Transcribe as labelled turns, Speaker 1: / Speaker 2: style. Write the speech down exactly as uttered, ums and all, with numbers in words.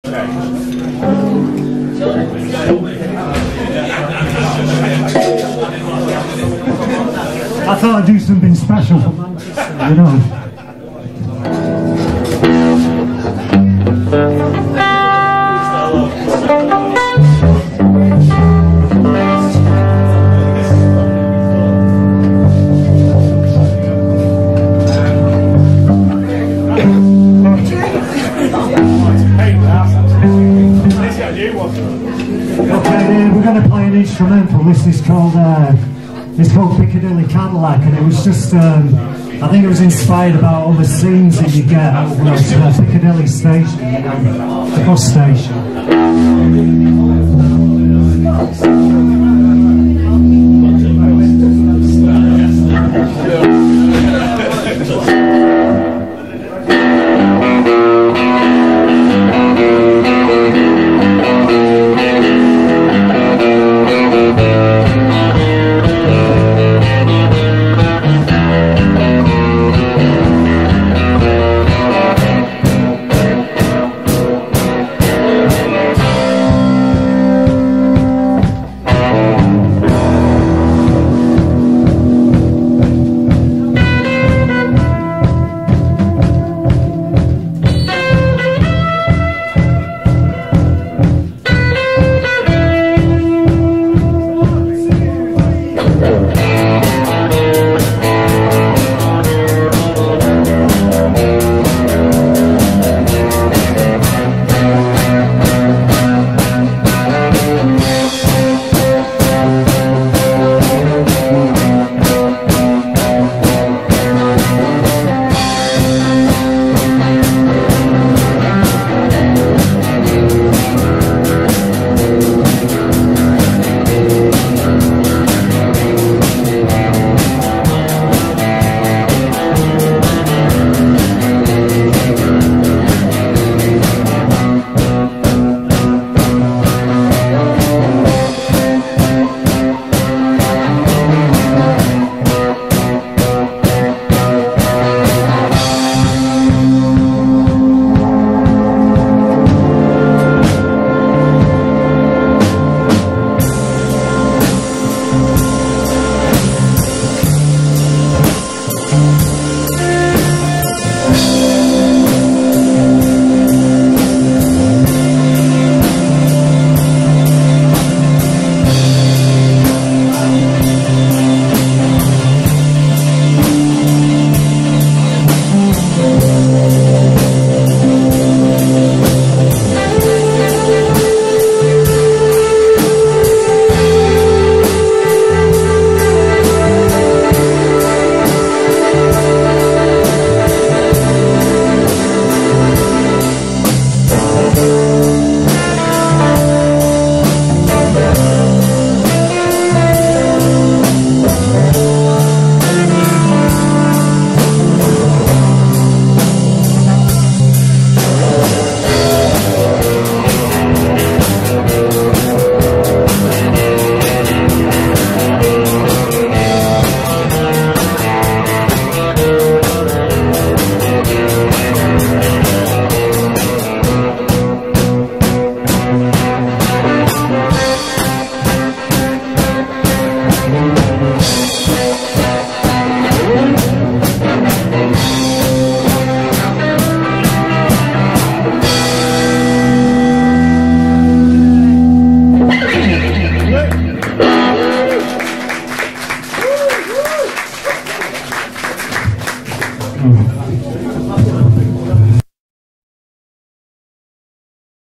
Speaker 1: I thought I'd do something special for Manchester, you know. Okay, we're going to play an instrumental. This is called uh, it's called Piccadilly Cadillac, and it was just um, I think it was inspired about all the scenes that you get over at uh, Piccadilly station, you know, the bus station.